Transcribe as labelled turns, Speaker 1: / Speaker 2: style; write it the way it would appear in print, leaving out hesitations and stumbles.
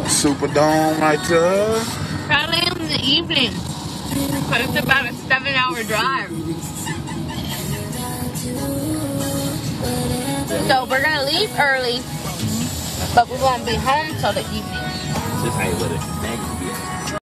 Speaker 1: Superdome right there.
Speaker 2: Probably in the evening. But it's about a 7-hour drive. So we're gonna leave early, but we won't be home till the evening.
Speaker 3: This ain't with it.